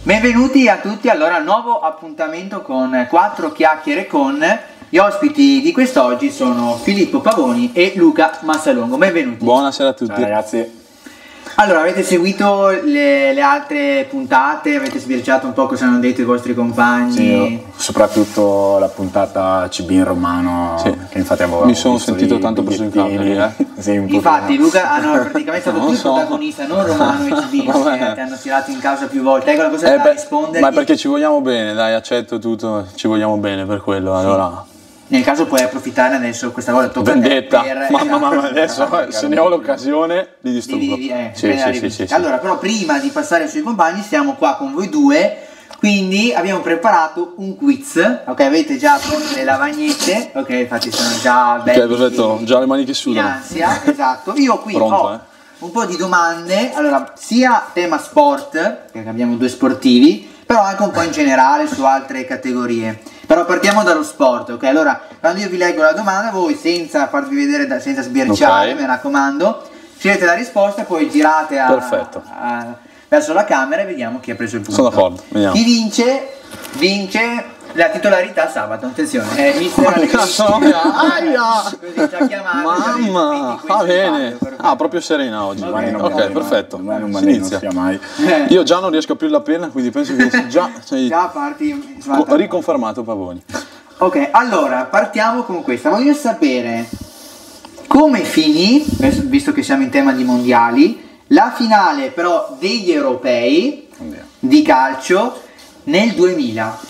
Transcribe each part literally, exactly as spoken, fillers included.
Benvenuti a tutti, allora nuovo appuntamento con quattro chiacchiere con gli ospiti di quest'oggi sono Filippo Pavoni e Luca Massalongo. Benvenuti. Buonasera a tutti. Ciao ragazzi. Allora, avete seguito le, le altre puntate, avete sbirciato un po' cosa hanno detto i vostri compagni? Sì, soprattutto la puntata C B in romano, sì. Che infatti avevo mi sono sentito tanto preso in campo. Eh? Sì, infatti Luca hanno praticamente stato non tu il so. protagonista, non Romano e C B, che ti hanno tirato in causa più volte. Ecco la cosa eh, da rispondere. Ma perché ci vogliamo bene, dai, accetto tutto, ci vogliamo bene per quello, sì. Allora... Nel caso puoi approfittare adesso, questa volta tocca vendetta, per... mamma mamma adesso se ne ho l'occasione li distruggo. Di, di, eh, sì, sì, sì, sì, sì. Allora però prima di passare sui compagni siamo qua con voi due, quindi abbiamo preparato un quiz, ok, avete già pronte le lavagnette, ok, infatti sono già belli. Ok, perfetto, già le maniche sudano. In ansia, esatto, io qui Pronto, ho eh? un po' di domande, allora sia tema sport, perché abbiamo due sportivi, però anche un po' in generale su altre categorie. Però partiamo dallo sport, ok? Allora, quando io vi leggo la domanda, voi senza farvi vedere, da, senza sbirciare, okay. Mi raccomando, scegliete la risposta e poi girate a, a, verso la camera e vediamo chi ha preso il punto. Sono d'accordo, vediamo. Chi vince, vince la titolarità sabato, attenzione. Eh, mister cazzo, aia! Così ci ha chiamato. Mamma, va bene. Ah, proprio serena oggi. Okay, ok, okay, perfetto. Ma non si inizia. Non mai. Io già non riesco a aprire la penna, quindi penso che già sei già parti riconfermato Pavoni. Ok, allora partiamo con questa. Voglio sapere come finì, visto che siamo in tema di mondiali, la finale però degli europei di calcio nel duemila.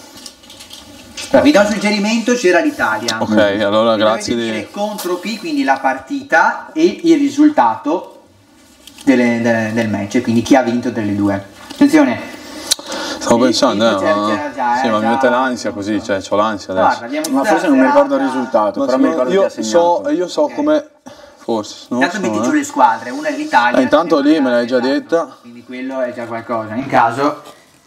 Vi do un suggerimento, c'era l'Italia. Ok, allora grazie. Dovete dire contro chi, quindi la partita e il risultato delle, delle, del match, quindi chi ha vinto delle due. Attenzione. Stavo pensando, eh, c'era, ma... c'era già, sì, eh, ma già... mi mette l'ansia così, cioè ho l'ansia adesso. Guarda, ma forse non mi ricordo il risultato, ma però mi ricordo io che so, io so okay. come... Forse, non intanto so, metti eh. giù le squadre, una è l'Italia. Eh, intanto lì me l'hai già detta. Quindi quello è già qualcosa. In caso...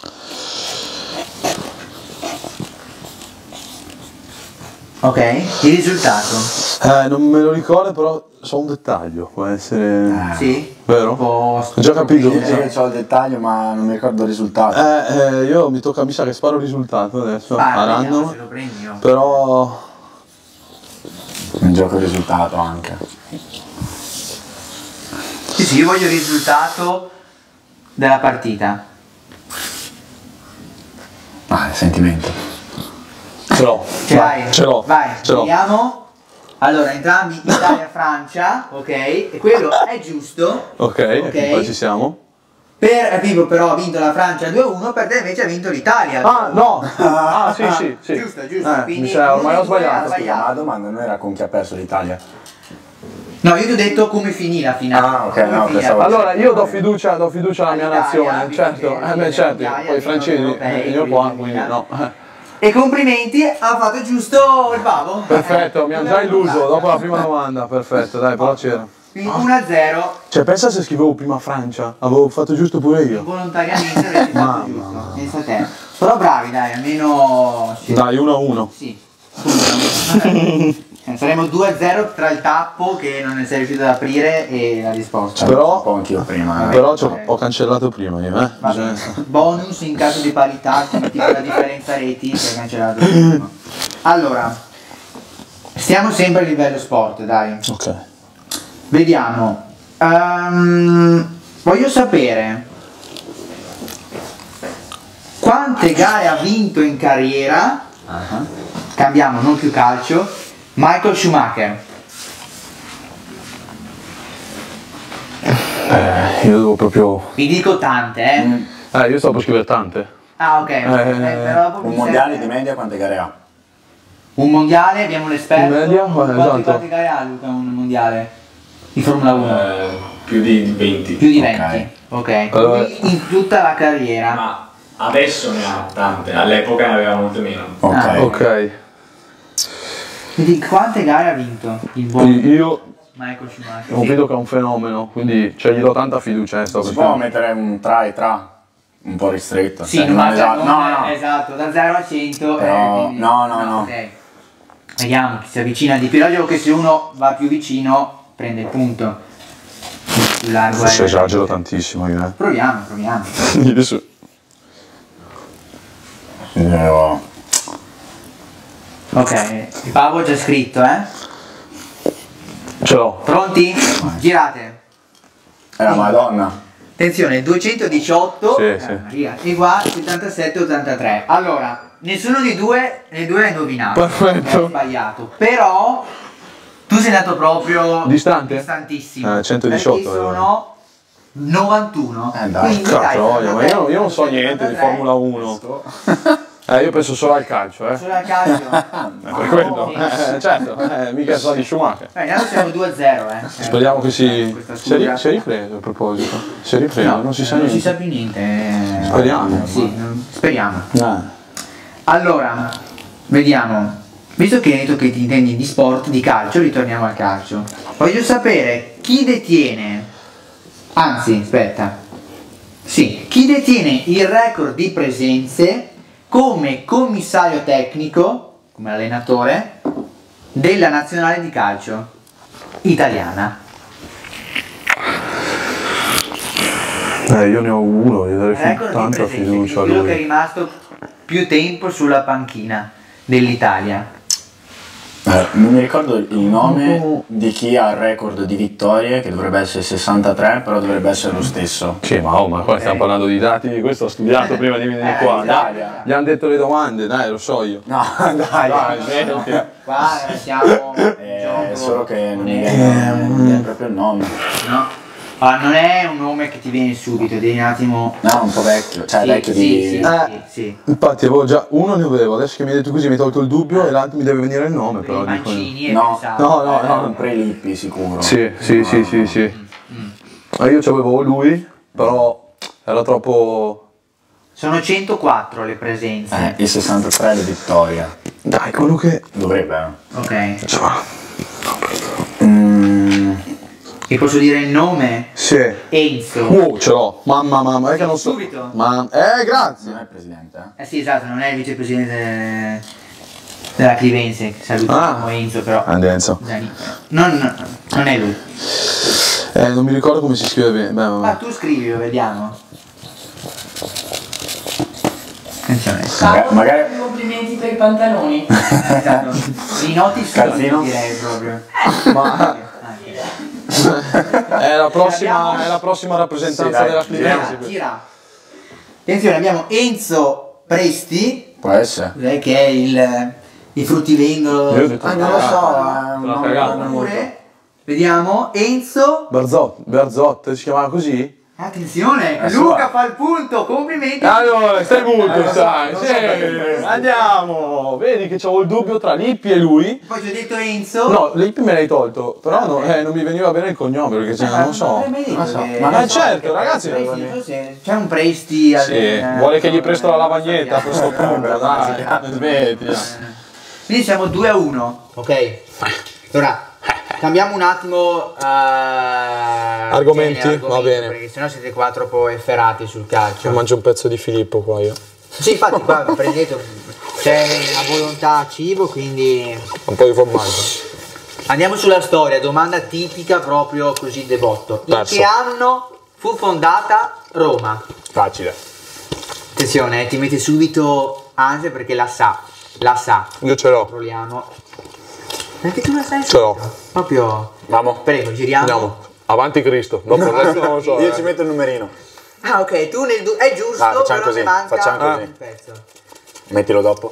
Ok, il risultato? Eh, non me lo ricordo, però so un dettaglio, può essere... Ah, sì? Vero? Ho già capito. Io eh, so il dettaglio, ma non mi ricordo il risultato. Eh, eh io mi tocca, mi sa che sparo il risultato adesso, ah, a random, se lo prendi io. Però... Non gioco il risultato anche. Sì, sì, io voglio il risultato della partita. Ah, il sentimento. Ce l'ho, ce l'hai? Ce l'ho. Vai, ce l'ho. vediamo. Allora, entrambi Italia-Francia, ok? E quello è giusto. Ok, okay. Poi ci siamo. Per Vivo però ha vinto la Francia due a uno, per te invece ha vinto l'Italia. Ah, no! Ah, sì, sì, sì. Giusto, giusto. Eh, Quindi mi sa, ormai ho sbagliato. Scusa, ma la domanda non era con chi ha perso l'Italia. No, io ti ho detto come finì la finale. Ah, ok, no, pensavo... Allora, io do fiducia, do fiducia alla mia nazione, certo. Eh beh, certo, poi i francesi, io qua, quindi no. E complimenti, ha fatto giusto il Pavo. Perfetto, mi hanno già illuso dopo la prima domanda, perfetto, dai, però c'era. Quindi uno a zero. Cioè, pensa se scrivevo prima Francia, avevo fatto giusto pure io. Volontariamente avresti fatto giusto, pensa te. Però bravi, dai, almeno... Dai, uno a uno. Sì. Saremo due a zero tra il tappo che non sei riuscito ad aprire e la risposta. Cioè, però, un po' anch'io prima. Però okay. ho cancellato prima io, eh. Cioè. Bonus in caso di parità, come tipo la differenza reti, che hai cancellato prima. Allora, stiamo sempre a livello sport, dai. Ok. Vediamo. Um, voglio sapere quante gare ha vinto in carriera. Uh-huh. Cambiamo, non più calcio. Michael Schumacher. Eh, io devo proprio... Vi dico tante, eh. Mm. Eh, io sto per scrivere tante. Ah, ok. Eh, eh, però un mondiale serve... di media quante gare ha? Un mondiale, abbiamo l'esperto. Media? Quante, esatto. quante gare ha Luca un mondiale? Di Formula uno? Eh, più di venti. Più di venti. Ok. Allora... in tutta la carriera. Ma adesso ne ha tante, all'epoca ne aveva molte meno. Ok. Ah. Ok. Quindi quante gare ha vinto il buon io Michael Schumacher? Ho capito che è un fenomeno, quindi cioè, gli do tanta fiducia. Eh, sto si può mettere un tra e tra un po' ristretto. Sì, cioè, non non esatto, esatto. No, no. esatto, da zero a cento. Però, eh, quindi, no, no, no. Okay. Vediamo chi si avvicina di più. Io che se uno va più vicino prende il punto. Più largo Forse è... esagero tantissimo io. Eh. Proviamo, proviamo. Adesso... No. Ok, il Pavo già scritto, eh? Ce l'ho. Pronti? Girate. È la Madonna. Attenzione, duecentodiciotto Sì, eh, sì. Maria, e qua settantasette ottantatré. Allora, nessuno di due, nei due ha indovinato. Perfetto. È sbagliato. Però tu sei andato proprio Distante? distantissimo. Eh, centodiciotto, Perché sono novantuno. Eh, dai. Quindi, Cazzo, dai, voglia, ma io, io non so settantatré, niente di ottantatré. Formula uno. Eh, io penso solo al calcio, eh. Solo a calcio. Eh, per quello. Sì. Eh, certo, eh, mica so di Schumacher. Beh, intanto siamo due a zero, eh. Speriamo che si... Questa Si è, ri- scusa. si è ripreso a proposito. Si è ripreso, No, non si sa non niente. si sa più niente. eh. Speriamo. Sì, non- speriamo. Eh. Allora, vediamo. Visto che hai detto che ti intendi di sport, di calcio, ritorniamo al calcio. Voglio sapere chi detiene, anzi, aspetta. Sì, chi detiene il record di presenze come commissario tecnico, come allenatore, della nazionale di calcio italiana. Eh, io ne ho uno, gli darei Record di tanta presenze, fiducia a quello che è lui. rimasto più tempo sulla panchina dell'Italia. Eh, non mi ricordo il nome di chi ha il record di vittorie, che dovrebbe essere sessantatré, però dovrebbe essere lo stesso. Sì, ma, oh, ma qua stiamo parlando di dati, questo ho studiato prima di venire Eh, qua. l'Italia. Dai, gli hanno detto le domande, dai, lo so io. No, dai, Dai, no. smetti. Qua eh, siamo Eh, gioco solo che non mi onesto, viene, non mi viene proprio il nome. no? Ah, non è un nome che ti viene subito, devi un attimo. No, un po' vecchio, cioè Sì, vecchio sì, di... sì, Eh. sì, sì. Infatti avevo già uno ne avevo, adesso che mi hai detto così mi hai tolto il dubbio e l'altro mi deve venire il nome Per i però. dico io. mancini e No, pensato. no, no, Eh, no. un pre-Lippi sicuro. Sì, sì, sì, sì, sì. Ma io c'avevo lui, però era troppo... Sono centoquattro le presenze. Eh, e sessantatré le vittorie. Dai, quello che... Dovrebbe, eh. Ok. Insomma, Mm, Ti posso dire il nome? sì. Enzo. Oh, ce l'ho. Mamma, mamma, è che non so... Subito? Ma... Eh, grazie. non è il presidente, eh? Eh sì, esatto, non è il vicepresidente della Clivense, che salutiamo Ah. Enzo, però. Andenzo. Non, non è lui. Eh, non mi ricordo come si scrive bene. Beh, Ma vabbè. tu scrivilo, vediamo. Attenzione. Magari- magari- Complimenti per i pantaloni. Esatto. I noti Calzino? sono, direi proprio. Ma... È la prossima, è la prossima rappresentanza Sì, dai, della Gira, Clivense. gira. Attenzione, abbiamo Enzo Presti, Può essere. cos'è che è il, il fruttivendolo. Io ho detto- Ah, non lo so, è Te un l'ha nome cagato. non è molto- Oppure, vediamo, Enzo. Berzot, Berzot, si chiamava così? Attenzione, Eh, Luca sua. fa il punto, complimenti. Allora, stai muto, Eh, lo so, sai, lo sì, so perché- andiamo! Vedi che c'avevo il dubbio tra Lippi e lui. Poi ti ho detto Enzo. No, Lippi me l'hai tolto, però no, eh, non mi veniva bene il cognome perché cioè, non lo so. avrei mai detto Non so. che- Ma non eh, so certo, che ragazzi, Presti, non- non so se c'è un Presti al- Sì, eh, vuole che gli presto la non lavagnetta a questo sappiamo. punto, dai, smetti. Quindi siamo due a uno. Ok. Allora, cambiamo un attimo eh, Argomenti? genere, Va bene. Perché sennò siete qua troppo efferati sul calcio. Mangio un pezzo di Filippo qua io. Sì, infatti qua prendete, c'è la volontà a cibo, quindi Un po' di formaggio. andiamo sulla storia, domanda tipica proprio così de botto. In Perso. che anno fu fondata Roma? Facile. Attenzione, eh, ti metti subito ansia perché la sa, la sa. Io ce l'ho. Controlliamo. Anche tu la sai? Ce l'ho. Proprio. Vamo. Prego, giriamo. Andiamo. Avanti Cristo. Dopo il resto non lo so. Io eh. ci metto il numerino. Ah, ok, tu nel du- è giusto, Ah, facciamo però così, ne manca facciamo un così. pezzo. Mettilo dopo.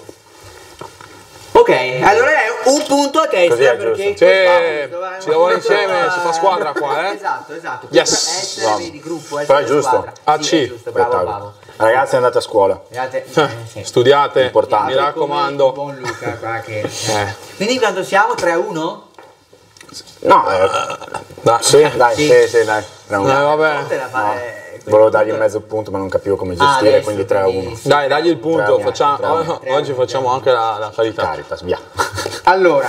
Ok, allora è un punto a testa Così è perché giusto. Sì, si lavora insieme, si fa squadra qua, eh. Esatto, esatto. Yes. Essere Bravo. di gruppo, essere Però è di giusto. squadra. A Sì, è C. giusto, bravo, bravo. Ragazzi, andate a scuola. Guardate, eh, sì. Studiate, Importante. mi raccomando. Come il buon Luca qua che... Eh. Quindi quando siamo tre a uno? No, eh, Dai. sì, dai, Sì. sì, sì, dai. tre a uno. Eh, vabbè. Forte da fare... Volevo dargli un mezzo punto, ma non capivo come Ah, gestire, adesso, quindi tre a uno. quindi- Dai, dagli il punto, Bravo, facciamo, bravo. oh, oggi facciamo anche la, la carità. Caritas, via. Allora,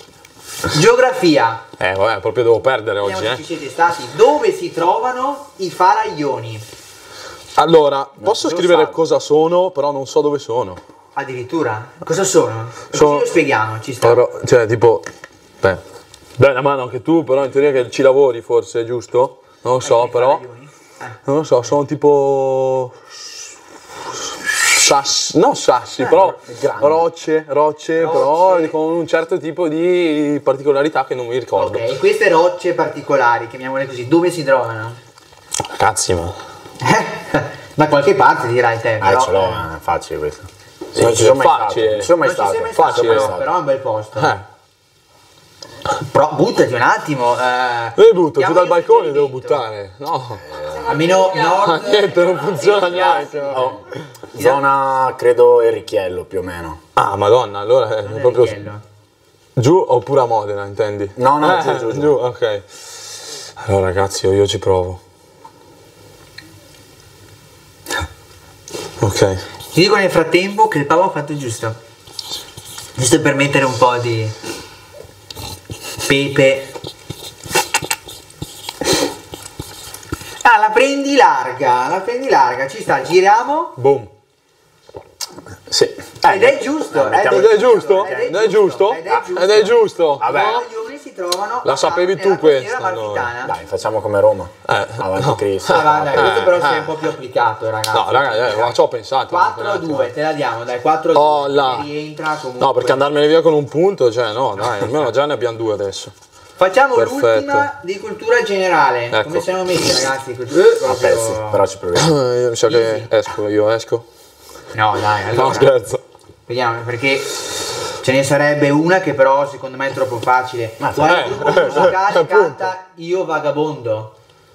geografia. Eh, vabbè, proprio devo perdere oggi, Vediamo se ci eh. siete stati. Dove si trovano i faraioni? Allora, posso lo scrivere so. cosa sono, però non so dove sono. Addirittura? Cosa sono? Sono- Così lo spieghiamo, ci sta. Però, cioè, tipo, beh, dai una mano anche tu, però in teoria che ci lavori forse, giusto? Non lo so, I però, faraioni? Eh. non lo so, sono tipo sassi, no sassi, Eh, però grande. rocce, rocce, Rocce. però con un certo tipo di particolarità che non mi ricordo. Ok, queste rocce particolari, chiamiamole così, dove si trovano? Cazzi, ma... Da qualche parte dirai te, Eh, però. ce l'ho, è facile questo. Sì, non ci sono mai facile. stato. Non ci sono mai Non ci stato. sei mai stato, Facile. però, però è un bel posto. Eh. Però buttati un attimo. Eh, Io butto, giù diamo dal un balcone devo suggerimento. buttare. No. Almeno Ma nord. niente, non funziona neanche. Oh, zona, credo, Ericchiello più o meno. Ah, madonna, allora è Non è proprio Righello. giù oppure a Modena, intendi? No, no, Eh, giù, giù, giù. giù, ok. Allora ragazzi, io, io ci provo. Ok. Ti dico nel frattempo che il Pavo ha fatto giusto. Giusto per mettere un po' di pepe. Ah, la prendi larga, la prendi larga, ci sta, giriamo. Boom. Sì. Ed è giusto, ed Ed è giusto? Ed è giusto? Ed è giusto. Ed è giusto? Vabbè. I coglioni si trovano La sapevi nella tu costiera questa, allora. amalfitana. Dai, facciamo come Roma. Eh, Avanti no. Cristo. Ah, va, dai, questo però Eh, si è eh. un po' più applicato, ragazzi. No, ragazzi, eh, ma ci ho pensato. quattro a due, te la diamo, dai, quattro a due. Oh, là. Rientra comunque. No, perché andarmene via con un punto, cioè no, dai, almeno già ne abbiamo due adesso. Facciamo Perfetto. l'ultima di cultura generale. Ecco. Come siamo messi, ragazzi? Eh, A proprio- pezzi, però ci proviamo. Io mi sa che esco, io esco. No, dai, allora. No, scherzo. Vediamo, perché ce ne sarebbe una che però secondo me è troppo facile. Ma Guarda, eh, il gruppo musicale appunto. canta Io Vagabondo.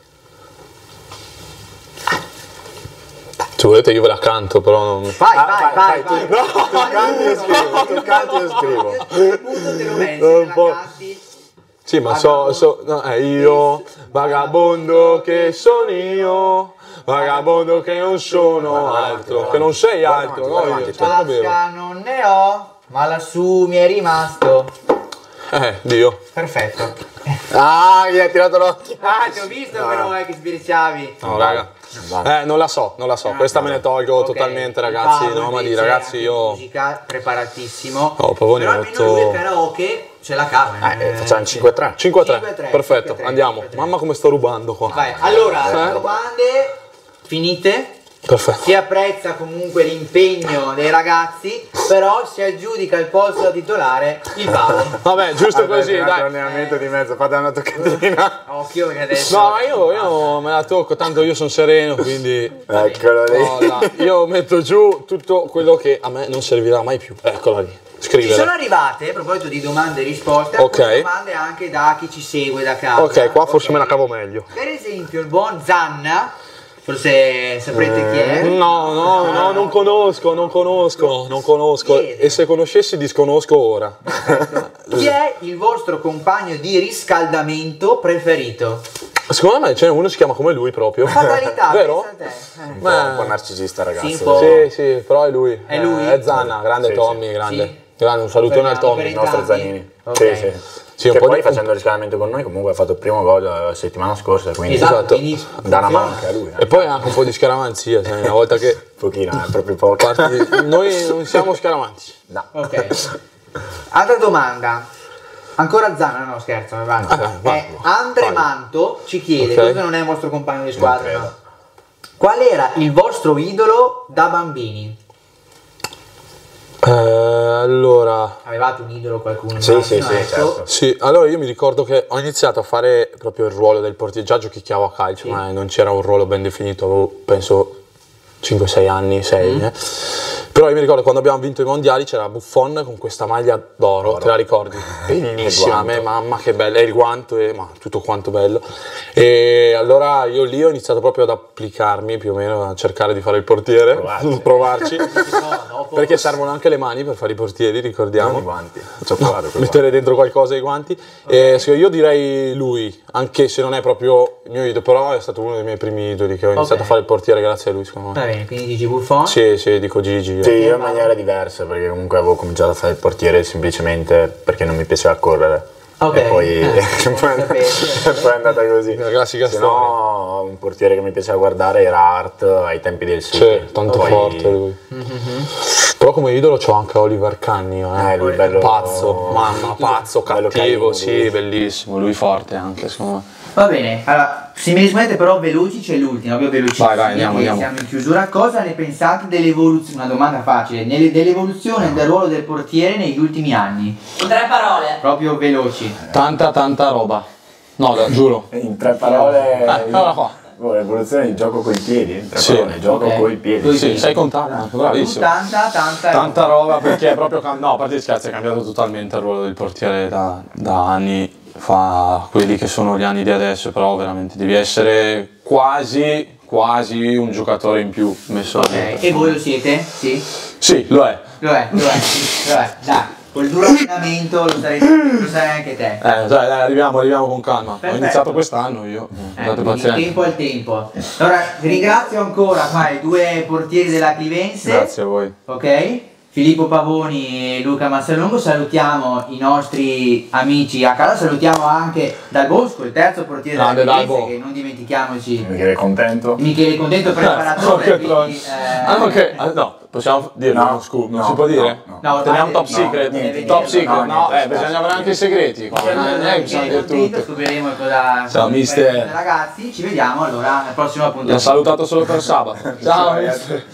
Se volete io ve la canto, però non... Vai, Ah, vai, vai, vai, vai. vai, tu- tu canti io scrivo, tu canti io scrivo. Io a questo punto te lo metti, Non te la può- canti. Sì, ma so, so, no, è io, vagabondo che sono io, vagabondo che non sono altro, che non sei altro, no? Io, te lo bevo. Tasca non ne ho, ma lassù mi è rimasto. Eh, Dio. Perfetto. Ah, gli hai tirato l'occhio. Ah, ti ho visto però eh, che sbirciavi. No, raga. Eh, non la so, non la so, questa me ne tolgo Ok, totalmente, il ragazzi, Paolo no, ma di invece ragazzi anche io... musica preparatissimo. Oh, Pavone però è almeno lui il molto... karaoke ce la cava. Eh, facciamo cinque a tre. cinque a tre, cinque a tre, perfetto, cinque a tre, andiamo. cinque a tre. Mamma come sto rubando qua. Vai, allora, Eh? domande finite. Perfetto. Si apprezza comunque l'impegno dei ragazzi, però si aggiudica il posto da titolare il Paolo. Vabbè, giusto così, dai. Allenamento di mezzo, fate una toccatina. Occhio perché adesso... No, ma io, io me la tocco, tanto io sono sereno, quindi... Eccolo lì. Oh, là, io metto giù tutto quello che a me non servirà mai più. Eccola lì, Ci sono scrivere. arrivate, a proposito di domande e risposte, Ok. alcune domande anche da chi ci segue da casa. Ok, qua forse Ok. me la cavo meglio. Per esempio il buon Zanna, forse saprete chi è. No, no, no, non conosco, non conosco, non conosco. Chiede. E se conoscessi disconosco ora. Chi è il vostro compagno di riscaldamento preferito? Secondo me ce n'è uno che si chiama come lui proprio. Fatalità, Vero? pensa a te. Eh. Un po', un po' narcisista, ragazzi. Sì, un po'. Sì, sì, però è lui. È lui? Eh, È Zanna, grande Sì, Tommy, sì. grande. Sì. Grande, un salutone al Confermiamo Tommy. Il nostro entrambi? Zanini. Ok. Sì, sì. Sì, un che po' poi di- facendo il riscaldamento con noi comunque ha fatto il primo gol la settimana scorsa, quindi Esatto, Esatto. quindi dà una mano funziona. anche a lui. E Eh. poi anche un po' di scaramanzia, sai, una volta che Un pochino, è proprio poco. parti, noi non siamo scaramanti. No. Ok. Altra domanda. Ancora Zanna, no scherzo, vai avanti. Ah, vai, Eh, vai. Andre Vai. Manto ci chiede, Ok. questo non è il vostro compagno di squadra, credo. no? Qual era il vostro idolo da bambini? Eh, allora, Avevate un idolo qualcuno? Sì, immagino, sì, sì, ecco. certo. sì, allora io mi ricordo che ho iniziato a fare proprio il ruolo del portiere, già giochicchiavo a calcio, Sì. ma non c'era un ruolo ben definito, avevo penso cinque sei anni, sei. Mm. eh. Però io mi ricordo quando abbiamo vinto i mondiali c'era Buffon con questa maglia d'oro, Oro. te la ricordi? Bellissima, a me, mamma che bella, e il guanto, e, ma tutto quanto bello. E allora io lì ho iniziato proprio ad applicarmi più o meno a cercare di fare il portiere, Provarci. provarci, No, dopo- perché servono anche le mani per fare i portieri, ricordiamo. Non i guanti. Ci ho provato con i Mettere dentro qualcosa ai guanti. E se io direi lui, anche se non è proprio il mio idolo, però è stato uno dei miei primi idoli che ho iniziato Ok. a fare il portiere grazie a lui, secondo me. Va bene, quindi dici Buffon? Sì, sì, dico Gigi. Sì, io in maniera diversa, perché comunque avevo cominciato a fare il portiere semplicemente perché non mi piaceva correre. Ok. E poi, Eh, e poi, sapevo. e poi è andata così. La classica Se no, un portiere che mi piaceva guardare era Hart ai tempi del City. Sì, tanto Poi- forte lui. Però come idolo c'ho anche Oliver Cagno, eh. Eh, lui bello Pazzo, mamma, pazzo, bello cattivo, carino, sì, lui. bellissimo, lui forte anche, secondo me. Va bene, allora se mi rispondete però veloci c'è l'ultima, proprio velocissima. Vai, vai, andiamo, andiamo. Siamo in chiusura. Cosa ne pensate dell'evoluzione? Una domanda facile. Nelle- Dell'evoluzione del ruolo del portiere negli ultimi anni? In tre parole. Proprio veloci. Tanta tanta roba. No, da, giuro. In tre parole, Ah, guarda qua. oh, l'evoluzione di gioco coi piedi, in tre Sì. parole, gioco Ok. coi piedi. Coi Sì, piedi. sai contare anche, bravissimo. Tanta, tanta. Tanta roba perché è proprio cam- no, a parte gli scherzi, è cambiato totalmente il ruolo del portiere da, da anni fa, quelli che sono gli anni di adesso, però veramente devi essere quasi, quasi un giocatore in più messo a Ok, dentro. e voi lo siete? Sì? Sì, lo è. Lo è, lo è, lo è. Dai, col duro allenamento lo sarai, lo sarai anche te. Eh, dai, dai, arriviamo, arriviamo con calma. Perfetto. Ho iniziato quest'anno io. Eh, Andate quindi pazienti. tempo al tempo. Allora, ringrazio ancora qua i due portieri della Clivense. Grazie a voi. Ok? Filippo Pavoni e Luca Massalongo. Salutiamo i nostri amici a casa, salutiamo anche Dal Bosco, il terzo portiere della Grande Clivense, Dalbo. che non dimentichiamoci. Michele contento? Michele Contento, preparatore, Ok, quindi, eh, Ah, ok. Ah, no, possiamo dirlo, No, no, scusa, non no, si può dire? no, no. No, ormai Teniamo top no, secret, deve top dirlo, secret, no, no, niente, eh, bisogna avere anche i segreti qua, Ciao, non è che bisogna dire Contento, tutto. scopriremo cosa Ciao, cosa mister. fare. Ragazzi, ci vediamo allora al prossimo Ti ho appuntamento. salutato solo per sabato. Ciao, mister.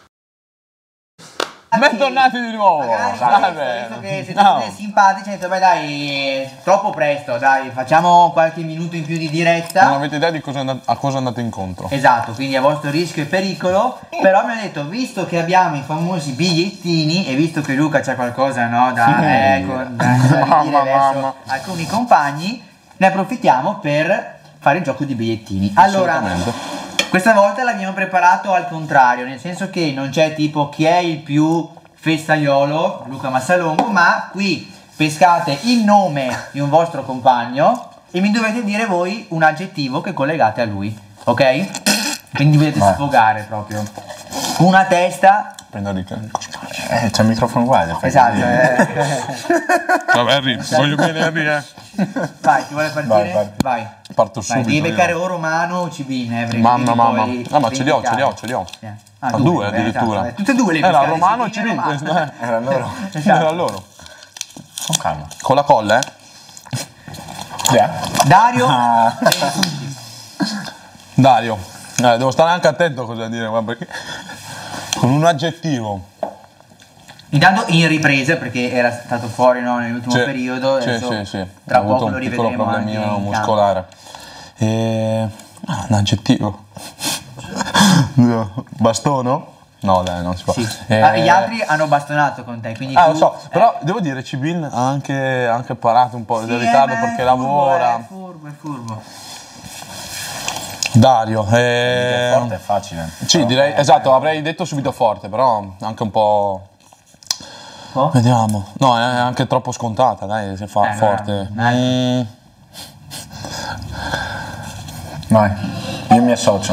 Bentornati di nuovo. Magari, Salve. visto che siete No. tutti simpatici, ho detto, beh dai, troppo presto, dai, facciamo qualche minuto in più di Non diretta. avete idea di cosa and- a cosa andate incontro. Esatto, quindi a vostro rischio e pericolo. Però mi hanno detto, visto che abbiamo i famosi bigliettini e visto che Luca c'ha qualcosa, no, da, ecco, da, da ridire Mamma, verso mamma. alcuni compagni, ne approfittiamo per fare il gioco di bigliettini. Allora, Assolutamente. questa volta l'abbiamo preparato al contrario, nel senso che non c'è tipo chi è il più festaiolo, Luca Massalongo, ma qui pescate il nome di un vostro compagno e mi dovete dire voi un aggettivo che collegate a lui, ok? Quindi dovete Vai. sfogare proprio. Una testa, Prendo di canto. Eh, c'è il microfono uguale. fai esatto, così. eh. Vabbè, Harry, voglio bene Harry, eh. Vai, chi vuole partire? Vai, Vai. Parto Vai, subito. devi io. beccare o Romano o Cibin, eh, perché Mamma, quindi mamma. poi Ah, ma ce li ho, ce li ho, vendicare. ce li ho. Eh. Ah, Ah, due eh, addirittura. esatto, eh, tutte e due le Era pescate, Romano e Cibin e Cibin. Romano. Era loro. Esatto. Era loro. Con calma. Con la colla, eh? Yeah. Dario, Ah. Dario. Eh, devo stare anche attento a cosa dire, guarda, perché con un aggettivo. intanto in ripresa perché era stato fuori, no, nell'ultimo Sì, periodo, sì, adesso sì, sì. tra Ho poco avuto lo un piccolo rivedremo anche problemino in campo. muscolare. E... ah, un aggettivo. Bastono? No, dai, non si può. Sì. Eh, Ah, gli altri hanno bastonato con te, quindi Ah, tu, lo so, eh, però devo dire, Cibin ha anche, ha anche parato un po' sì, di eh, ritardo beh, perché è furbo, lavora. È furbo, è furbo. Dario, È eh... forte, è facile. sì, direi, esatto, avrei detto subito forte, però anche un po'... Oh? Vediamo. No, è anche troppo scontata, dai, se fa Eh, no, forte. dai. Mm, Vai, io mi associo.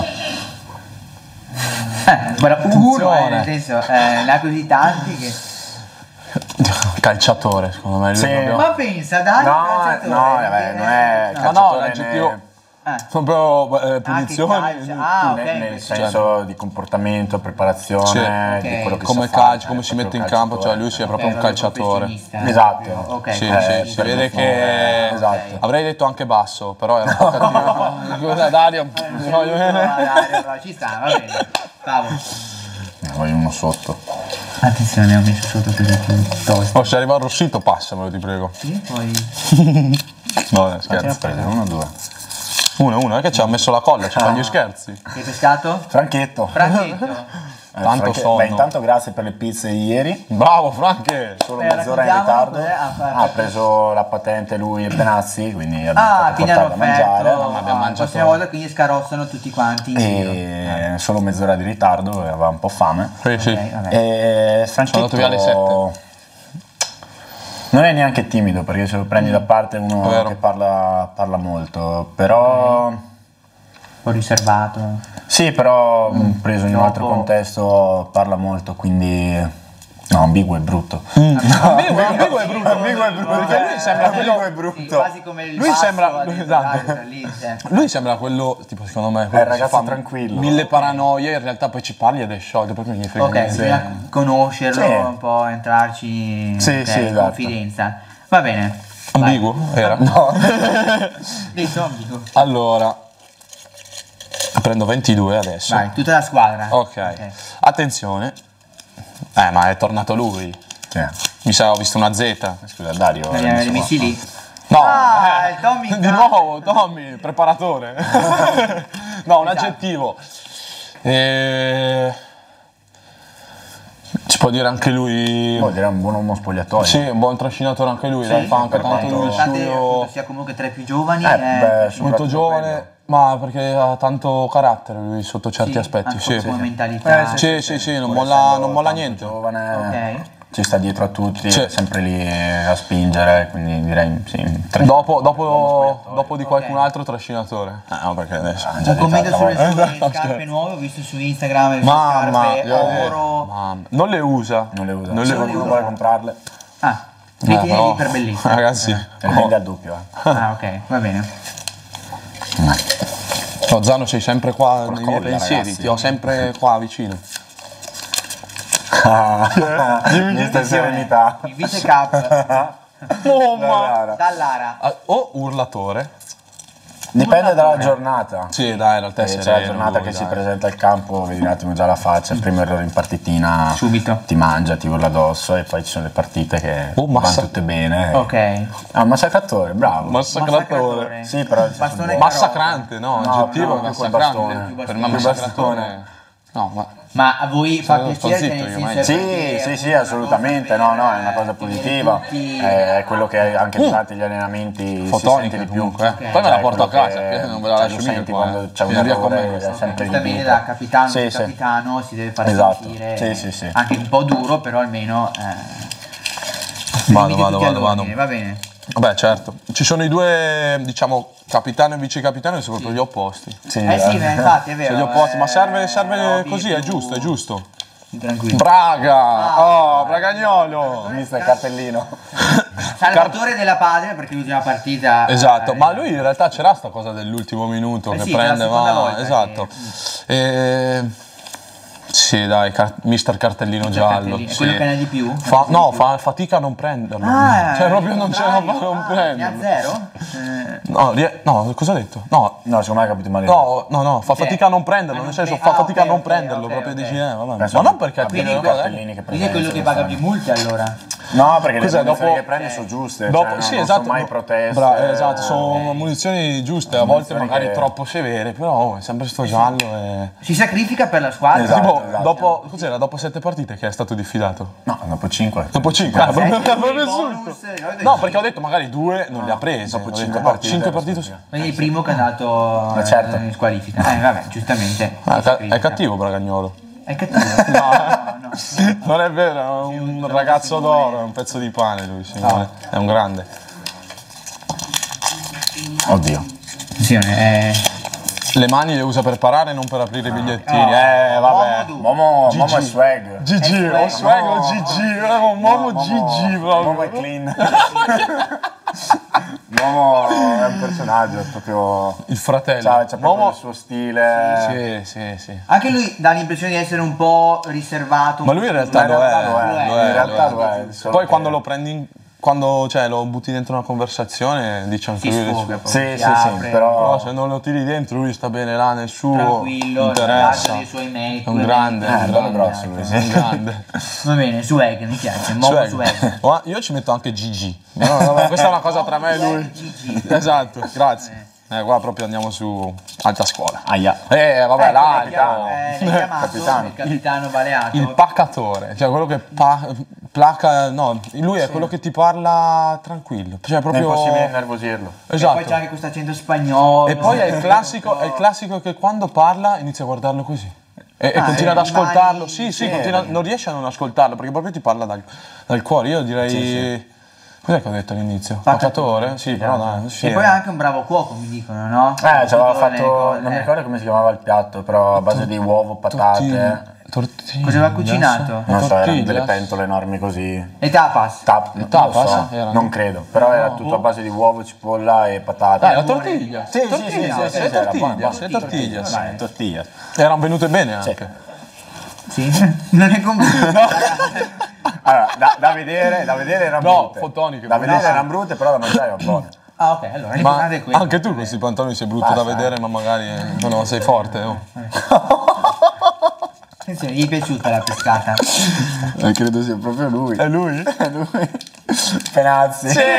Eh, guarda, uno, eh, Attenzione. nel senso, eh, ne ha così tanti che... calciatore, secondo me. Lui Sì. proprio... Ma pensa, dai, No, calciatore, no, vabbè, non è no. Ma no, calciatore l'aggettivo... né- Eh, Proprio eh, anche punizioni. calcio. Ah, ok. nel, nel perché- senso di comportamento, preparazione, Sì. di Ok. quello che Come sa fare, calcio, come è si proprio mette in campo, cioè calciatore. lui si è ok, proprio un proprio calciatore. professionista, eh, Esatto. proprio, ok. Sì, Eh, sì, si per vede Buffon, che... esatto. Avrei detto anche basso, però era un po' cattivo. Scusa, Dario. Eh, no, dai, no, ci sta, va bene. Bravo. Ne voglio uno sotto. Attenzione, ho messo sotto così più tosto. Oh, se arriva Rossito, passamelo, ti prego. Sì, poi... No, Quanti ne scherzo. ha presi? Uno o due? Uno, uno, è che ci ha messo la colla, ci fa gli scherzi. Che hai pescato? Franchetto. Franchetto. Eh, Tanto Franche- sonno. Beh, intanto grazie per le pizze di ieri. Bravo, Franche! Solo Eh, mezz'ora in raccontiamo ritardo. cos'è. Ah, fa- Ha preso la patente lui e Benazzi, quindi abbiamo Ah, fatto quindi hanno portare da mangiare. offerto. ma abbiamo Ah, la mangiato- prossima volta quindi scarozzano tutti quanti in giro. E solo mezz'ora di ritardo, aveva un po' fame. Sì, sì. Ok, vabbè. E Sono andato via alle Franchetto non è neanche timido perché se lo prendi da parte è È uno vero. che parla, parla molto, però Un po' riservato. sì, però mh, preso in un altro Troppo. contesto parla molto, quindi no, ambiguo è brutto. Ambiguo, ambiguo è brutto. Ambiguo è brutto. Perché lui sembra quello... Ambiguo è Sì, brutto. quasi come il Lui basso sembra- dentro esatto. l'altro, lì, eh. Lui sembra quello, tipo secondo me, quello il che si ragazzo fa tranquillo. mille paranoie, in realtà poi ci parli ed è sciolto, proprio mi frega Ok, niente. bisogna conoscerlo, Sì. un po' entrarci in Sì, te, sì, in esatto. confidenza. Va bene. Ambiguo? Era? No. Detto ambiguo. Allora, Prendo ventidue adesso. Vai, tutta la squadra. Ok. Ok. Attenzione. Eh, ma è tornato lui. Sì. Mi sa, ho visto una Z. Scusa, Dario. Li hai messi lì? No, Ah, eh, il Tommy di Gun. nuovo, Tommy, preparatore. No, un aggettivo. E... Ci può dire anche lui. Vuol dire un buon uomo spogliatoio. Sì, un buon trascinatore anche lui, dai, fa anche per tanto quanto- lui il Nonostante suo. appunto sia comunque tra i più giovani, Eh, è beh, Molto soprattutto giovane, ma perché ha tanto carattere lui sotto certi sì, aspetti, anche sì. come mentalità. Eh, Sì, sì, sì, non Pur molla, essendo non molla tanto niente. Giovane, Ok. ci sta dietro a tutti, Sì. è sempre lì a spingere, quindi direi sì. tre- Dopo, dopo, dopo di qualcun Ok. altro trascinatore. Eh, no, perché adesso. Ah, già Un commento detto sulle altre sue volte. scarpe nuove, ho visto su Instagram le sue Mamma, scarpe eh, oro. mamma. Non le usa. Non le usa. Non Se le qualcuno usa. vuole comprarle, Ah, le Eh, tieni però, lì per bellezza. Ragazzi, te le vende al doppio. Eh. Ah, ok, va bene. no, Zano sei sempre qua nei miei colla, pensieri, ragazzi. ti ho sempre qua vicino. Mister Serenità. Il vice cap Oh, ma... dall'Ara. Ah, o urlatore. Dipende dalla giornata. Sì, dai, in realtà è Se c'è sereno la giornata lui, che si dai. presenta al campo, vedi un attimo già la faccia, il primo errore in partitina Subito. ti mangia, ti urla addosso e poi ci sono le partite che Oh, vanno massa- tutte bene. Ok. Ah, un massacratore, bravo. Massacratore. Sì, però ci Bastone sono- Massacrante, no, No, aggettivo no, più col massacrante. bastone. Per me Più massacratore. No, ma Ma a voi fa Sto- sto piacere zitto che nel io, senso mai. Sì, perché sì, è sì, una assolutamente, cosa no, no, è per una cosa tenere positiva, tutti- è quello che anche durante gli allenamenti si fotonica sente di più. comunque. eh. Ok. Poi me la Cioè, porto a quello casa, che- che non ve la cioè, lascio lo mica senti qua. quando c'è un Vieni via con errore, me è questa. sempre lì Giustamente dietro. da capitano, Sì, da sì. capitano si deve far Esatto. sentire Sì, sì, sì. anche un po' duro, però almeno eh, Vado, limiti vado, tutti vado, all'ordine, vado. va bene. Vabbè, certo. Ci sono i due, diciamo, capitano e vice capitano che sono proprio gli opposti. Sì, Eh sì, ma infatti è vero. Sono gli opposti, ma serve, eh, serve Robby così, è più- giusto, è giusto. più tranquillo. Braga! Oh, Bragagnolo! mister Cartellino. Salvatore della patria perché l'ultima partita. Esatto, eh, ma lui in realtà c'era sta cosa dell'ultimo minuto Eh che sì, prende, la seconda va. volta Esatto. che- E... Sì, dai, car- mister Cartellino giallo. È sì. quello che ne ha di più? Fa- no, fa fatica a non prenderlo. Ah, cioè, il proprio non ce la fa a contrario. non Ah, ne prenderlo. ha zero? Eh, No, rie- no, cosa ho detto? No, No, secondo me hai capito male. no, no, no, fa Cioè, fatica a non prenderlo, ah, nel non senso pre- fa ah, fatica ok, a non ok, prenderlo, ok, proprio ok. dici, eh, vabbè. Penso Ma non perché quindi tiene i le cose, cartellini che quindi è quello che presenta, paga più multe allora. No, perché Cos'è, le munizioni dopo- che prende sono giuste, Dopo, cioè, non, sì, non esatto, sono mai no. proteste. Bra- esatto, sono ok. munizioni giuste, a volte Munizioni magari che- troppo severe, però oh, è sempre sto giallo e... Si sacrifica per la squadra. Esatto. Tipo, esatto. dopo, cos'era, dopo sette partite che è stato diffidato? No, dopo cinque. Dopo cinque, ah, proprio, Sette, proprio i bonus, subito. di solito No, sì. perché ho detto magari due non li ha presi. dopo ho cinque detto, no, partite cinque era partite. subito. Quindi il primo che è andato Ma certo. eh, in squalifica. Eh vabbè, giustamente. Ah, si è ca- sacrifica. è cattivo Bragagnolo. È cattivo? No, no, no. Non è vero, è un ragazzo d'oro, è un pezzo di pane lui, Simone. È un grande. Oddio. Attenzione, eh. Le mani le usa per parare, non per aprire i bigliettini. no. Eh, vabbè. Momo Momo, G G. Momo è swag. G G, o swag o G G, oh, Momo G G Momo è proprio. clean. Momo è un personaggio, è proprio... Il fratello. C'ha, c'ha proprio Momo- il suo stile. Sì, sì, sì. Anche lui dà l'impressione di essere un po' riservato. Ma lui in realtà in lo è, realtà lo è, lo in è, realtà lo lo è. è, solo Poi che- quando lo prendi in- quando cioè, lo butti dentro una conversazione dice anche Si lui le sfoga, sue- poi Sì, si sì, sì, apre, però- Però se non lo tiri dentro lui sta bene là nel suo, tranquillo, interessa. dei suoi mail. È un grande, Eh, è un bello grande, grosso lui, sì. un grande. Va bene, swag, mi piace. Momo Swag. swag. Oh, io ci metto anche G G. No, no, no, questa è una cosa tra me e lui. G G. Esatto, grazie. Eh, qua proprio andiamo su alta scuola. Aia. Eh, vabbè, Ecco, là, l'hai chiamato, eh, eh, l'hai chiamato, Capitano. il capitano baleato. il pacatore, cioè quello che pa- placa, no, lui è quello che ti parla tranquillo, cioè È proprio impossibile innervosirlo. E esatto. poi c'è anche questo accento spagnolo. E poi è il classico, è il classico che quando parla inizia a guardarlo così. E, e Ah, continua ad e ascoltarlo. rimani- Sì, sì, sì. continua- non riesce a non ascoltarlo perché proprio ti parla dal, dal cuore. Io direi. Cos'è che ho detto all'inizio? Pacatore? Sì, però dai. Sì. E poi è anche un bravo cuoco, mi dicono, no? Eh, ci aveva Tutte le fatto, cose. non mi ricordo come si chiamava il piatto, però a base di uovo, patate. Tortiglia. Tortiglia. Cosa aveva cucinato? Non so, erano Tortiglia. delle pentole enormi così. Le tapas. Tap, non tapas lo so, erano? non credo, però era tutto a base di uovo, cipolla e patate. Dai, la tortiglia. Sì, sì, sì, tortiglia, sì, sì, sei sì, era tortiglia, buono, sei buono. tortiglia, sì. Dai, tortiglia. Erano venute bene anche. Sì? Non è convinto. Allora, da, da vedere, da vedere erano No, brutte. fotoniche, Da vedere buonissime. erano brutte, però da mangiare erano buone. Ah, ok, allora Ma l'importante è quello. anche tu con questi pantaloni sei brutto da vedere, ma magari eh, no, sei forte. Oh. Attenzione, gli è piaciuta la pescata. Eh, credo sia proprio lui. È lui? È lui. Penazzi. Sì!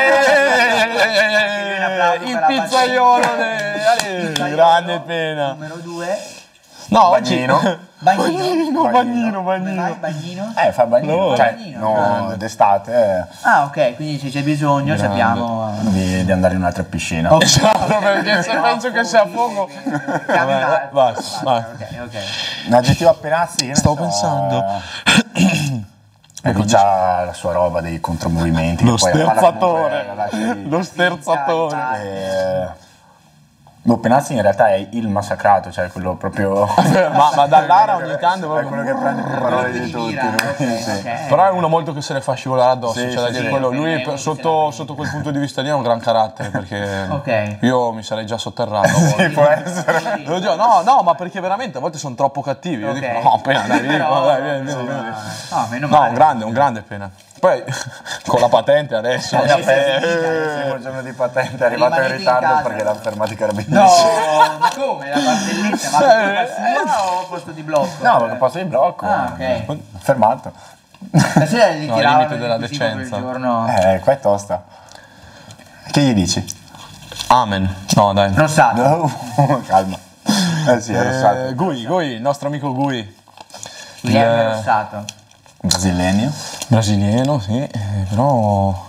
Il pizzaiolo, de... grande pena. Numero due. No, oggi... Bagnino. Bagnino. Bagnino, bagnino, Come mai bagnino. bagnino? Eh, fa bagnino. No, Cioè, bagnino, no, grande. d'estate eh, Ah, ok, quindi se c'è bisogno Grande. sappiamo. di, di andare in un'altra piscina. Ok. Esatto, perché se penso che sia a fuoco... Chiami Vabbè, un'altra. basta, vai. Ok, ok. Un aggettivo a Penazzi? che ne Stavo so, pensando. eh, E lui c'ha la sua roba dei contromovimenti. Lo che poi alla sterzatore. fine la lascia lì. Lo sterzatore. Eh, boh, Penazzi in realtà è il massacrato, cioè quello proprio... Ma, ma dall'ara ogni tanto è quello che prende le parole di Ti tutti. tira, lui, ok, sì. ok. Però è uno molto che se ne fa scivolare addosso, Sì, c'è da sì, dire sì. quello. Lui Eh, per- se sotto, la sotto quel punto di vista lì ha un gran carattere, perché Ok. io mi sarei già sotterrato. a Sì, volte. può essere. Lo giuro, no, no, ma perché veramente a volte sono troppo cattivi. Io Ok. dico, no, appena dai, vieni Però- qua, dai, vieni, vieni, vieni. No, meno No, male. un grande, un grande pena. Poi con la patente adesso. Eh, eh, sì, il primo giorno di patente è arrivato in Rimanete in ritardo casa. perché l'hanno fermato i No, carabinieri. ma come? La barzelletta? Ma per colpa sua o posto di blocco? No, perché posto di blocco. Ah, ok. Fermato. La sera li No, tiravano limite della così proprio il decenza. giorno. Eh, qua è tosta. Che gli dici? Amen. No, dai. Rossato. No, calma. Eh sì, è Eh, rossato. Gui, Gui, il nostro amico Gui. Guilherme Eh, Rossato. Brasiliano. Brasiliano, sì, eh, però.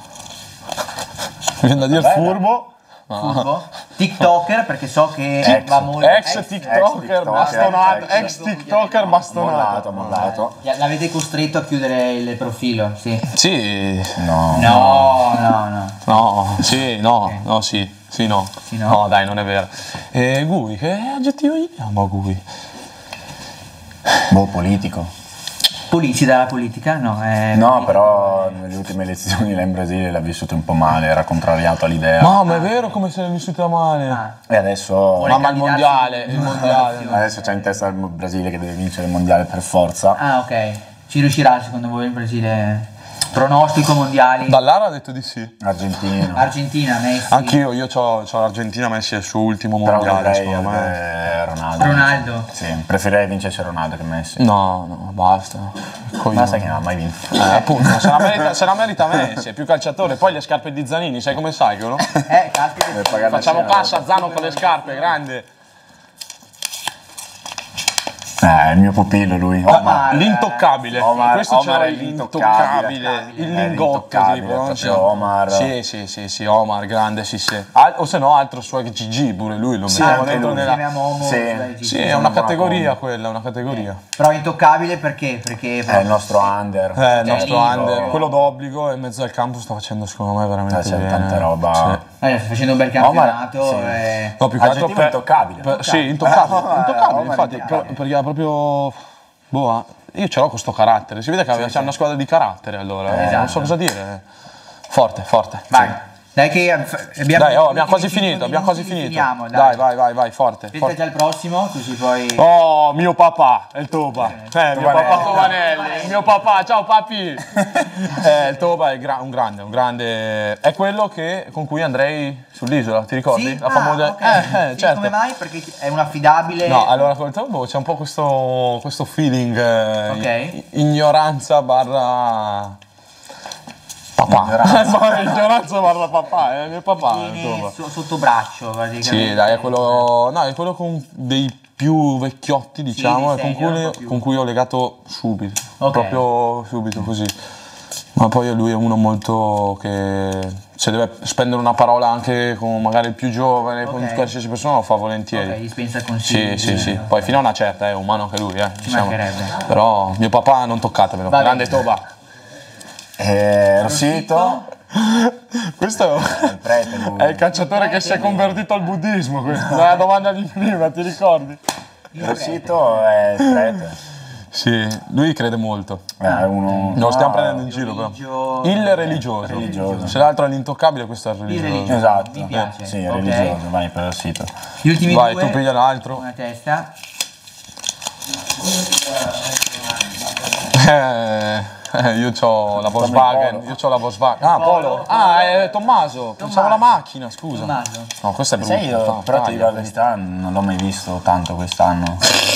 Mi viene da dire Vabbè, furbo. Furbo. TikToker, perché so che Ex. va molto. Ex Ex TikToker TikToker, bastonato. ex. Ex TikToker bastonato. Mollato, mollato. L'avete costretto a chiudere il profilo, sì. Sì. No. No, no, no. No, sì, no, no, sì. Sì, no. Sì, no? dai, non è vero. E Gui, che aggettivo gli diamo a Gui? Boh, politico. Politici dalla politica? No, è No, però nelle ultime elezioni là in Brasile l'ha vissuto un po' male, era contrariato all'idea. Ma, ma è vero come se l'è vissuta male. Ah. E adesso... Vuole Mamma il candidarsi- mondiale, il mondiale. Adesso c'è in testa il Brasile che deve vincere il mondiale per forza. Ah, ok. Ci riuscirà secondo voi il Brasile? Pronostico mondiali? Dall'Ara ha detto di sì. Argentino. Argentina, Messi. Anch'io, io c'ho, c'ho l'Argentina Messi al suo ultimo Però mondiale, vedrei secondo me. eh, Ronaldo. Ronaldo. Sì, preferirei vincesse Ronaldo che Messi. No, no, basta. Ma sai che non ha mai vinto. Eh, appunto, se la, merita, se la merita Messi, è più calciatore. Poi le scarpe di Zanini, sai come sai, no? Eh, caspita. Deve pagare la Facciamo cena. cassa a Zano con le scarpe, grande. Eh, è il mio pupillo lui. Omar. L'intoccabile. Omar- Questo Omar c'era è l'intoccabile. l'intoccabile. Il È lingotto, l'intoccabile, tipo. non proprio so. Omar. Sì, sì, sì, sì, Omar, grande, sì, sì. Al- o se no, altro swag G G, pure lui lo mettiamo anche dentro lui. nella... Insieme a Momo. Sì. dai, ci- Sì, ci è sono una buona categoria combo. quella, una categoria. Però intoccabile perché? Perché È il nostro under. Eh, il nostro Cioè, under, dico- quello d'obbligo in mezzo al campo sta facendo secondo me veramente Eh, c'è bene. tanta roba. Eh, sta facendo un bel Omar, campionato. sì. e- No, più che altro Aggettivo per- intoccabile. per- sì, intoccabile, Ah, intoccabile, Omar infatti, intoccabile. per- perché ha proprio... Boh, ha- io ce l'ho con sto carattere, si vede che aveva- c'è una squadra di carattere allora, Eh, non so esatto. cosa dire. Forte, forte. Vai. Sì. Dai che abbiamo, Dai, oh, abbiamo quasi ultimi finito, cinque abbiamo quasi minuti, finito. finiamo, Dai, vai, vai, vai, forte. Aspetta forte. già il prossimo, così poi... Oh, mio papà, è il Toba. Eh, mio papà Tovanelli, il mio papà, ciao papi. Eh, il Toba è gra- un grande, un grande... È quello che, con cui andrei sull'isola, ti ricordi? Sì? La Ah, famosa... ok. Eh, eh, Sì, certo. come mai? Perché è un affidabile... No, allora col Tobo c'è un po' questo, questo feeling, eh, Ok. i- ignoranza barra... Papà. Ignoranza. Ignoranza barra papà, è mio papà. il Tiene Toba. so- sotto braccio praticamente. Sì, dai, è quello, no, è quello con dei più vecchiotti, diciamo, dei e con, senior, cui, un po' più. con cui ho legato subito, Ok. proprio subito così. Ma poi lui è uno molto che se deve spendere una parola anche con magari il più giovane, con Ok. qualsiasi persona, lo fa volentieri. Ok, dispensa consigli. Sì, sì, sì. Ok. Poi fino a una certa è umano anche lui, eh. diciamo. mancherebbe. Però mio papà non toccatevelo. Va Grande bene. Toba. Eh, Rossito. Questo È il prete lui. è il cacciatore che si è convertito al buddismo, questa. La domanda di prima, ti ricordi? Rossito è il prete. Sì, lui crede molto. È uno... Non lo stiamo no, prendendo in giro però. Religio- Il religioso. Religioso. Se l'altro è l'intoccabile, questo è il religioso. religioso. Esatto. Mi piace. Sì, è Ok. religioso, vai per Rossito. Gli ultimi Vai, due... tu piglia l'altro. Una testa. Eh, Eh, io ho la Volkswagen, Polo. io ho la Volkswagen. Ah, Polo. Ah, è Tommaso. Pensavo la macchina, scusa. Tommaso. No, questa è brutta. Sai, io fa- però ti dico la taglia. verità, non l'ho mai visto tanto quest'anno.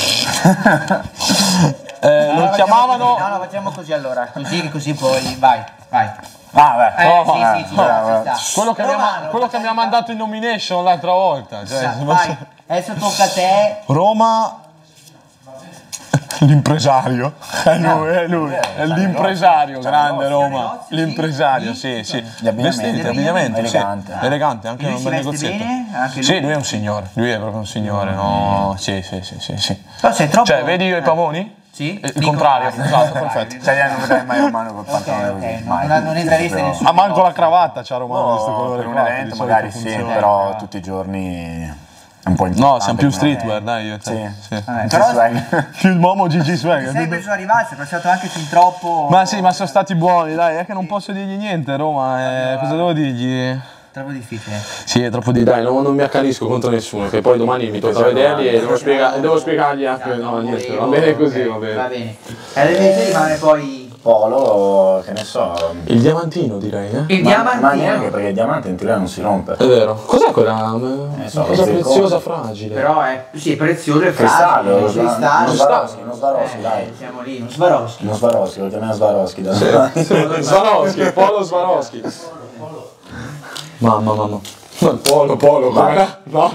Eh, lo Allora, chiamavano... facciamo così. No, no, facciamo così allora, così, così poi, vai, vai. Ah, beh. Eh, no, sì, eh, sì, ci sta, ci sta. Quello che, mi ha, Romano, quello che mi ha mandato in nomination l'altra volta. Cioè, Dai, vai, adesso tocca a te. Roma... L'impresario, è lui, è lui, è l'impresario, grande Roma, l'impresario, sì, sì. Gli abbigliamenti. Vestiti, abbigliamento, sì. Elegante. Elegante, anche Lui un si bel veste negozietto. bene? Anche lui? Sì, lui è un signore, lui è proprio un signore, no? Sì, sì, sì, sì, sì. Però sei troppo... Cioè, vedi io i pavoni? Sì? Il contrario, esatto, perfetto. Cioè, non vedrai mai Romano col Ok, pantalone ok, così. non, mai. non entrereste Proprio- nessuno. Ah, manco la cravatta c'ha Romano di questo No, colore per un qua, che di evento solito magari sì, funziona. però tutti i giorni è un po' importante. No, siamo più come- streetwear, dai, io e te. Sì. Sì. Vabbè, Più però swag. Più il Momo Gigi ti Swag. sei preso la rivalsa, è passato anche fin troppo... Ma sì, ma sono stati buoni, dai, è che non posso dirgli niente, Roma, eh, cosa devo dirgli? Troppo difficile. Sì, è troppo di Dai, non, non mi accanisco contro nessuno, che poi domani mi tocca vederli e devo, spiega- e devo spiegargli anche. No, niente, va bene così, va Va bene. bene. E alle mie rimane poi Polo, che ne so. Il diamantino direi, eh? il Ma, ma diamantino. neanche perché il diamante in teoria non si rompe. È vero. Cos'è quella? Eh, so, Una cosa zirconia. preziosa, fragile. Però è, sì, è prezioso e Cristallo, fragile, lo sva- cristallo. non Swarovski, non Swarovski, Eh, dai. siamo lì, non Swarovski. Non Swarovski, lo chiamiamo Swarovski. da- Swarovski, Polo Swarovski. Mamma, mamma. No, il Polo, Polo, com'è? No.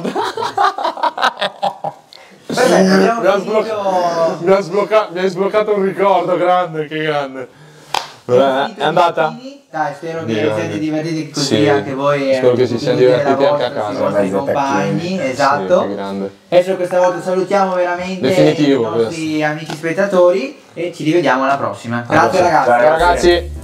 Perfetto, abbiamo Mi ha finito... Mi, ha sbloccato, mi hai sbloccato un ricordo grande, che grande. Eh, è andata? Dai, spero che vi Grande. siate divertiti così Sì, anche voi. spero eh, che si siano condividere la divertiti anche a vostra casa. sui vostri Mezzo compagni, tacchini. esatto. Sì, che grande. Adesso questa volta salutiamo veramente Definitivo i nostri amici spettatori e ci rivediamo alla prossima. Grazie prossima. ragazzi. Ciao, Ciao ragazzi.